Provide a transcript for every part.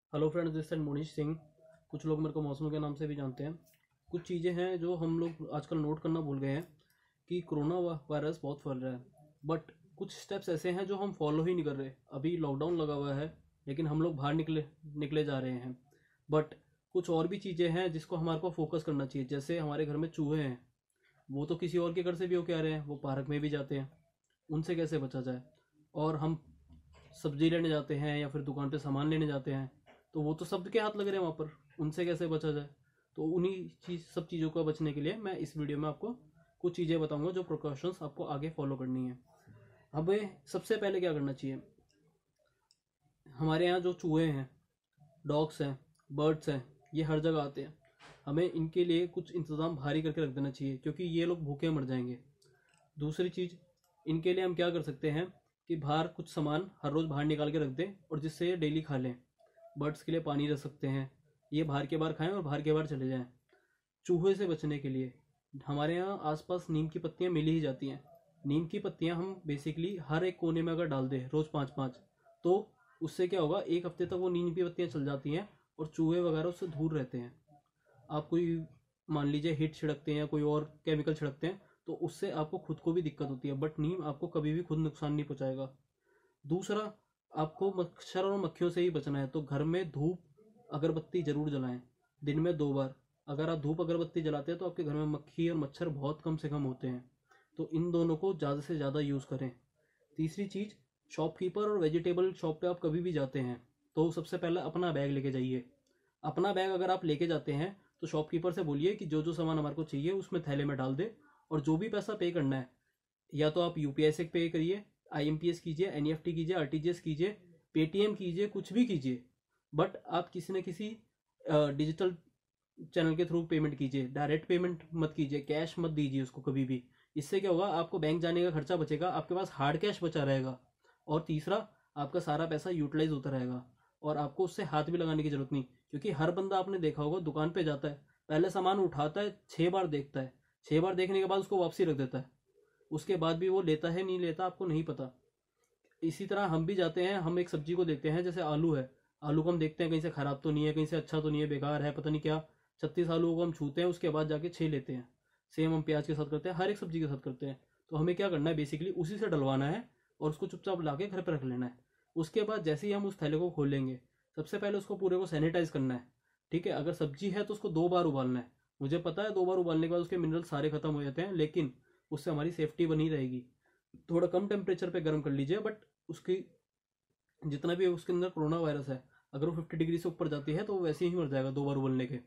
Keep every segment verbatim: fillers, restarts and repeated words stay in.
Hello friends, this is Monish Singh. कुछ लोग मेरे को मौसम के नाम से भी जानते हैं। कुछ चीज़ें हैं जो हम लोग आजकल नोट करना भूल गए हैं कि कोरोना वायरस बहुत फैल रहा है, बट कुछ स्टेप्स ऐसे हैं जो हम फॉलो ही नहीं कर रहे। अभी लॉकडाउन लगा हुआ है लेकिन हम लोग बाहर निकले निकले जा रहे हैं, बट कुछ और भी चीज़ें हैं जिसको हमारे को फोकस करना चाहिए। जैसे हमारे घर में चूहे हैं, वो तो किसी और के घर से भी होके आ रहे हैं, वो पार्क में भी जाते हैं, उनसे कैसे बचा जाए। और हम सब्जी लेने जाते हैं या फिर दुकान पे सामान लेने जाते हैं, तो वो तो सबके हाथ लग रहे हैं वहाँ पर, उनसे कैसे बचा जाए। तो उन्हीं चीज सब चीज़ों का बचने के लिए मैं इस वीडियो में आपको कुछ चीज़ें बताऊंगा जो प्रिकॉशंस आपको आगे फॉलो करनी है। हमें सबसे पहले क्या करना चाहिए, हमारे यहाँ जो चूहे हैं, डॉग्स हैं, बर्ड्स हैं, ये हर जगह आते हैं। हमें इनके लिए कुछ इंतज़ाम भारी करके रख देना चाहिए क्योंकि ये लोग भूखे मर जाएंगे। दूसरी चीज़, इनके लिए हम क्या कर सकते हैं कि बाहर कुछ सामान हर रोज़ बाहर निकाल के रख दें और जिससे ये डेली खा लें। बर्ड्स के लिए पानी रख सकते हैं, ये बाहर के बाहर खाएं और बाहर के बाहर चले जाएं। चूहे से बचने के लिए हमारे यहाँ आसपास नीम की पत्तियाँ मिल ही जाती हैं। नीम की पत्तियाँ हम बेसिकली हर एक कोने में अगर डाल दें रोज़ पाँच पाँच, तो उससे क्या होगा, एक हफ्ते तक वो नीम की पत्तियाँ चल जाती हैं और चूहे वगैरह उससे दूर रहते हैं। आप कोई मान लीजिए हिट छिड़कते हैं या कोई और केमिकल छिड़कते हैं तो उससे आपको खुद को भी दिक्कत होती है, बट नीम आपको कभी भी खुद नुकसान नहीं पहुंचाएगा। दूसरा, आपको मच्छर और मक्खियों से ही बचना है, तो घर में धूप अगरबत्ती जरूर जलाएं, दिन में दो बार। अगर आप धूप अगरबत्ती जलाते हैं तो आपके घर में मक्खी और मच्छर बहुत कम से कम होते हैं, तो इन दोनों को ज़्यादा से ज़्यादा यूज़ करें। तीसरी चीज़, शॉपकीपर और वेजिटेबल शॉप पे आप कभी भी जाते हैं तो सबसे पहले अपना बैग लेके जाइए। अपना बैग अगर आप लेके जाते हैं तो शॉपकीपर से बोलिए कि जो जो सामान हमारे को चाहिए उसमें थैले में डाल दे, और जो भी पैसा पे करना है या तो आप यूपीआई से पे करिए, आईएमपीएस कीजिए, एनईएफटी कीजिए, आरटीजीएस कीजिए, पेटीएम कीजिए, कुछ भी कीजिए, बट आप किसी न किसी डिजिटल चैनल के थ्रू पेमेंट कीजिए। डायरेक्ट पेमेंट मत कीजिए, कैश मत दीजिए उसको कभी भी। इससे क्या होगा, आपको बैंक जाने का खर्चा बचेगा, आपके पास हार्ड कैश बचा रहेगा। और तीसरा, आपका सारा पैसा यूटिलाइज होता रहेगा और आपको उससे हाथ भी लगाने की जरूरत नहीं। क्योंकि हर बंदा, आपने देखा होगा, दुकान पे जाता है, पहले सामान उठाता है, छह बार देखता है, छह बार देखने के बाद उसको वापसी रख देता है, उसके बाद भी वो लेता है नहीं लेता आपको नहीं पता। इसी तरह हम भी जाते हैं, हम एक सब्जी को देखते हैं, जैसे आलू है, आलू को हम देखते हैं कहीं से खराब तो नहीं है, कहीं से अच्छा तो नहीं है, बेकार है, पता नहीं क्या। छत्तीस आलू को हम छूते हैं, उसके बाद जाके छः लेते हैं। सेम हम प्याज के साथ करते हैं, हर एक सब्जी के साथ करते हैं। तो हमें क्या करना है, बेसिकली उसी से डलवाना है और उसको चुपचाप ला के घर पर रख लेना है। उसके बाद जैसे ही हम उस थैले को खोलेंगे, सबसे पहले उसको पूरे को सैनिटाइज करना है। ठीक है, अगर सब्जी है तो उसको दो बार उबालना है। मुझे पता है दो बार उबालने के बाद उसके मिनरल सारे खत्म हो जाते हैं, लेकिन उससे हमारी सेफ्टी बनी रहेगी। थोड़ा कम टेम्परेचर पे गर्म कर लीजिए, बट उसकी जितना भी उसके अंदर कोरोना वायरस है, अगर वो फिफ्टी डिग्री से ऊपर जाती है तो वो वैसे ही मर जाएगा दो बार उबलने के।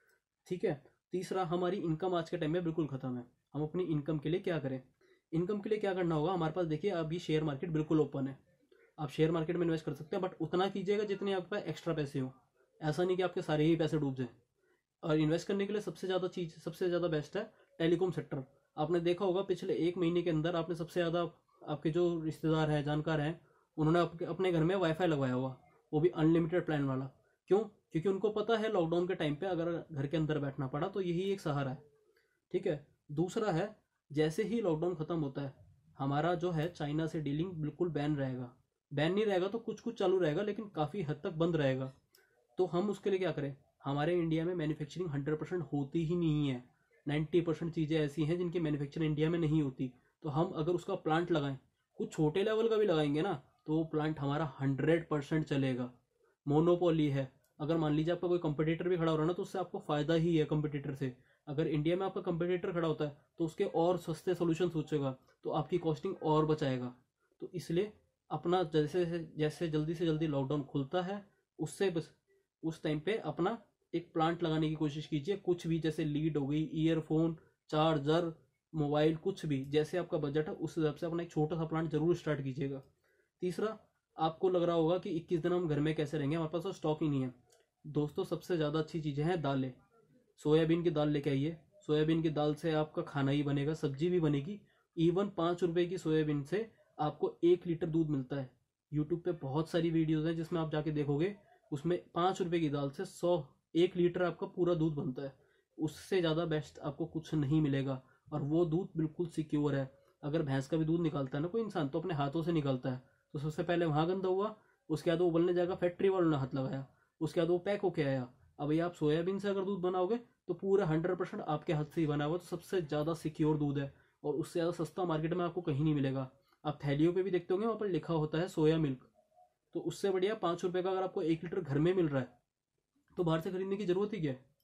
ठीक है। तीसरा, हमारी इनकम आज के टाइम में बिल्कुल खत्म है। हम अपनी इनकम के लिए क्या करें, इनकम के लिए क्या करना होगा, हमारे पास देखिए अभी शेयर मार्केट बिल्कुल ओपन है। आप शेयर मार्केट में इन्वेस्ट कर सकते हैं, बट उतना कीजिएगा जितने आपके पास एक्स्ट्रा पैसे हो। ऐसा नहीं कि आपके सारे ही पैसे डूब जाए। और इन्वेस्ट करने के लिए सबसे ज़्यादा चीज़, सबसे ज़्यादा बेस्ट है टेलीकॉम सेक्टर। आपने देखा होगा पिछले एक महीने के अंदर आपने सबसे ज़्यादा, आपके जो रिश्तेदार हैं, जानकार हैं, उन्होंने आपके अपने घर में वाईफाई लगवाया हुआ, वो भी अनलिमिटेड प्लान वाला। क्यों? क्योंकि उनको पता है लॉकडाउन के टाइम पे अगर घर के अंदर बैठना पड़ा तो यही एक सहारा है। ठीक है। दूसरा है, जैसे ही लॉकडाउन खत्म होता है, हमारा जो है चाइना से डीलिंग बिल्कुल बैन रहेगा। बैन नहीं रहेगा तो कुछ कुछ चालू रहेगा, लेकिन काफ़ी हद तक बंद रहेगा। तो हम उसके लिए क्या करें, हमारे इंडिया में मैन्युफैक्चरिंग हंड्रेड परसेंट होती ही नहीं है। नाइन्टी परसेंट चीज़ें ऐसी हैं जिनकी मैन्युफैक्चरिंग इंडिया में नहीं होती। तो हम अगर उसका प्लांट लगाएं, कुछ छोटे लेवल का भी लगाएंगे ना, तो वो प्लांट हमारा हंड्रेड परसेंट चलेगा। मोनोपोली है। अगर मान लीजिए आपका कोई कंपटीटर भी खड़ा हो रहा है ना, तो उससे आपको फ़ायदा ही है कंपटीटर से। अगर इंडिया में आपका कंपटीटर खड़ा होता है तो उसके और सस्ते सोल्यूशन सोचेगा, तो आपकी कॉस्टिंग और बचाएगा। तो इसलिए अपना जैसे जैसे जल्दी से जल्दी लॉकडाउन खुलता है, उससे बस उस टाइम पे अपना एक प्लांट लगाने की कोशिश कीजिए। कुछ भी, जैसे लीड हो गई, ईयरफोन, चार्जर, मोबाइल, कुछ भी, जैसे आपका बजट है उस हिसाब से अपना एक छोटा सा प्लांट जरूर स्टार्ट कीजिएगा। तीसरा, आपको लग रहा होगा कि इक्कीस दिन हम घर में कैसे रहेंगे, हमारे पास तो स्टॉक ही नहीं है। दोस्तों, सबसे ज़्यादा अच्छी चीज़ें हैं दालें। सोयाबीन की दाल लेके आइए, सोयाबीन की दाल से आपका खाना ही बनेगा, सब्जी भी बनेगी। इवन पाँच रुपए की सोयाबीन से आपको एक लीटर दूध मिलता है। यूट्यूब पे बहुत सारी वीडियोज़ हैं जिसमें आप जाके देखोगे, उसमें पाँच रुपए की दाल से सौ एक लीटर आपका पूरा दूध बनता है। उससे ज़्यादा बेस्ट आपको कुछ नहीं मिलेगा, और वो दूध बिल्कुल सिक्योर है। अगर भैंस का भी दूध निकालता है ना कोई इंसान, तो अपने हाथों से निकालता है, तो सबसे पहले वहाँ गंदा हुआ, उसके बाद वो उबलने जाएगा, फैक्ट्री वालों ने हाथ लगाया, उसके बाद वो पैक होके आया। अब ये आप सोयाबीन से अगर दूध बनाओगे तो पूरा हंड्रेड परसेंट आपके हाथ से ही बना हुआ, तो सबसे ज़्यादा सिक्योर दूध है और उससे ज़्यादा सस्ता मार्केट में आपको कहीं नहीं मिलेगा। आप थैलियों पे भी देखते होंगे, वहाँ पर लिखा होता है सोया मिल्क। तो उससे बढ़िया पाँच रुपये का अगर आपको एक लीटर घर में मिल रहा है तो बाहर से खरीदने की ज़रूरत ही क्या है।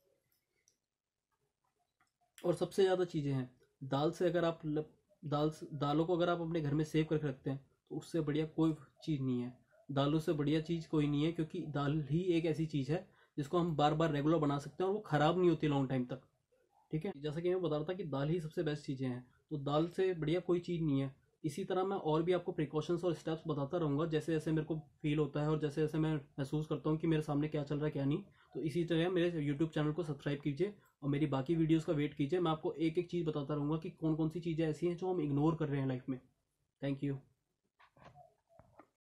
और सबसे ज़्यादा चीज़ें हैं, दाल से अगर आप ल- दाल दालों को अगर आप अपने घर में सेव करके रखते हैं तो उससे बढ़िया कोई चीज़ नहीं है। दालों से बढ़िया चीज़ कोई नहीं है, क्योंकि दाल ही एक ऐसी चीज़ है जिसको हम बार बार रेगुलर बना सकते हैं और वो ख़राब नहीं होती लॉन्ग टाइम तक। ठीक है, जैसा कि मैं बता रहा था कि दाल ही सबसे बेस्ट चीज़ें हैं, तो दाल से बढ़िया कोई चीज़ नहीं है। इसी तरह मैं और भी आपको प्रिकॉशंस और स्टेप्स बताता रहूँगा जैसे जैसे मेरे को फील होता है और जैसे जैसे मैं महसूस करता हूँ कि मेरे सामने क्या चल रहा है क्या नहीं। तो इसी तरह मेरे यूट्यूब चैनल को सब्सक्राइब कीजिए और मेरी बाकी वीडियोज़ का वेट कीजिए। मैं आपको एक एक चीज़ बताता रहूँगा कि कौन कौन सी चीज़ें ऐसी हैं जो हम इग्नोर कर रहे हैं लाइफ में। Thank you.